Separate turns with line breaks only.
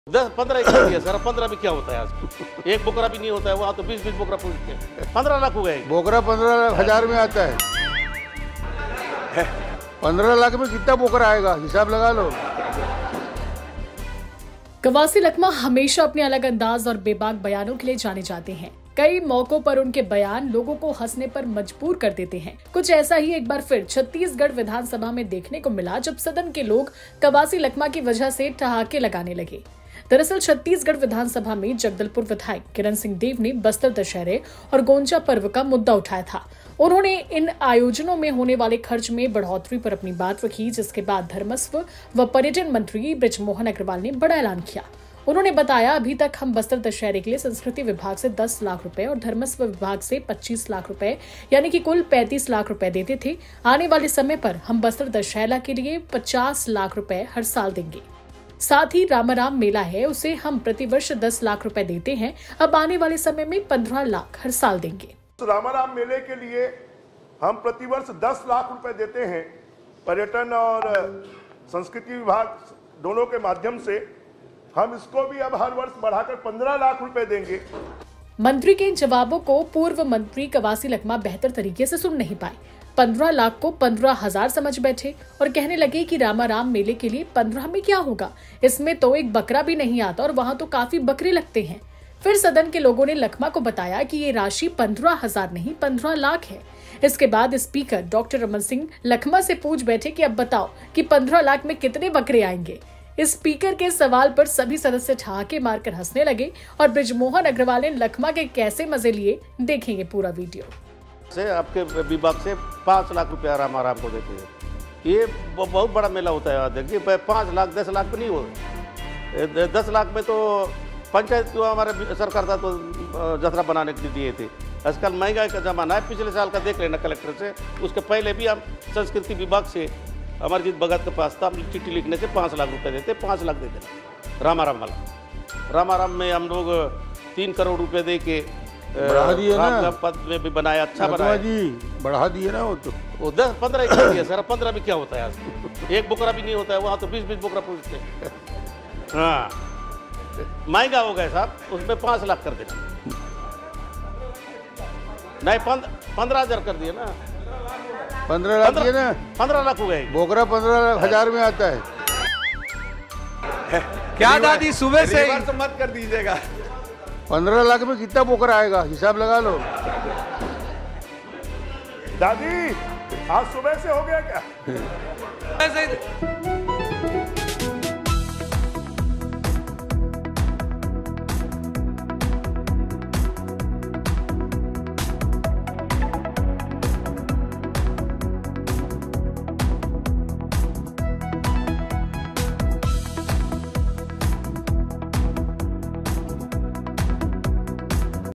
10-15 एकड़ दिया सर, 15 में क्या होता है आज? एक बोकरा भी नहीं होता है, वहाँ तो 20-20 बोकरा पूछते हैं। 15 लाख हो गए।
बोकरा 15,000 में आता है। 15 लाख में कितना बोकरा आएगा, हिसाब लगा लो।
कवासी लखमा हमेशा अपने अलग अंदाज और बेबाक बयानों के लिए जाने जाते हैं। कई मौकों पर उनके बयान लोगों को हंसने पर मजबूर कर देते हैं। कुछ ऐसा ही एक बार फिर छत्तीसगढ़ विधानसभा में देखने को मिला, जब सदन के लोग कवासी लखमा की वजह से ठहाके लगाने लगे। दरअसल छत्तीसगढ़ विधानसभा में जगदलपुर विधायक किरण सिंह देव ने बस्तर दशहरे और गोंचा पर्व का मुद्दा उठाया था। उन्होंने इन आयोजनों में होने वाले खर्च में बढ़ोतरी पर अपनी बात रखी, जिसके बाद धर्मस्व व पर्यटन मंत्री बृजमोहन अग्रवाल ने बड़ा ऐलान किया। उन्होंने बताया, अभी तक हम बस्तर दशहरे के लिए संस्कृति विभाग से 10 लाख रुपए और धर्मस्व विभाग से 25 लाख रुपए यानी कि कुल 35 लाख रुपए देते थे। आने वाले समय पर हम बस्तर दशहरा के लिए 50 लाख रुपए हर साल देंगे। साथ ही रामाराम मेला है, उसे हम प्रतिवर्ष 10 लाख रुपए देते हैं। अब आने वाले समय में 15 लाख हर साल देंगे।
तो रामाराम मेले के लिए हम प्रतिवर्ष 10 लाख रुपए देते हैं। पर्यटन और संस्कृति विभाग दोनों के माध्यम से हम इसको भी अब हर वर्ष बढ़ाकर 15 लाख रुपए देंगे।
मंत्री के इन जवाबों को पूर्व मंत्री कवासी लखमा बेहतर तरीके से सुन नहीं पाए। 15 लाख को 15,000 समझ बैठे और कहने लगे कि रामाराम मेले के लिए 15 में क्या होगा, इसमें तो एक बकरा भी नहीं आता और वहाँ तो काफी बकरे लगते हैं। फिर सदन के लोगों ने लखमा को बताया कि ये राशि 15,000 नहीं 15 लाख है। इसके बाद स्पीकर डॉक्टर रमन सिंह लखमा से पूछ बैठे कि अब बताओ कि 15 लाख में कितने बकरे आएंगे। इस स्पीकर के सवाल पर सभी सदस्य ठहाके मारकर हंसने लगे और बृजमोहन अग्रवाल ने लखमा के कैसे मजे लिए, देखेंगे पूरा वीडियो।
से आपके विभाग से 5 लाख रुपया रामाराम को देते हैं। ये बहुत बड़ा मेला होता है। देखिए 5 लाख 10 लाख में नहीं हो, 10 लाख में तो पंचायत जो हमारे सरकार था तो जतरा बनाने के लिए दिए थे। आजकल महंगाई का जमाना है, पिछले साल का देख लेना कलेक्टर से, उसके पहले भी हम संस्कृति विभाग से अमरजीत भगत के पास था, हम चिट्ठी लिखने से 5 लाख रुपए देते, 5 लाख दे देना रामाराम वाला। रामाराम में हम लोग 3 करोड़ रुपए दे के
बढ़ा दिए ना,
पद में भी बनाया, अच्छा बनाया
जी, बढ़ा दिए ना।
वो 10-15 एकड़ दिया सर, 15 में क्या होता है आज? एक बोकरा भी नहीं होता है, वहाँ तो 20-20 बोकरा पूछते हैं। हाँ, महंगा हो गया साहब, उसमें 5 लाख कर देना। नहीं 15,000 कर दिए ना।
15 लाख दिए ना,
15 लाख हो गए।
बोकरा 15,000 में आता है।
क्या दादी सुबह से
तो मत कर दीजिएगा।
15 लाख में कितना बोकरा आएगा, हिसाब लगा लो।
दादी आज सुबह से हो गया क्या?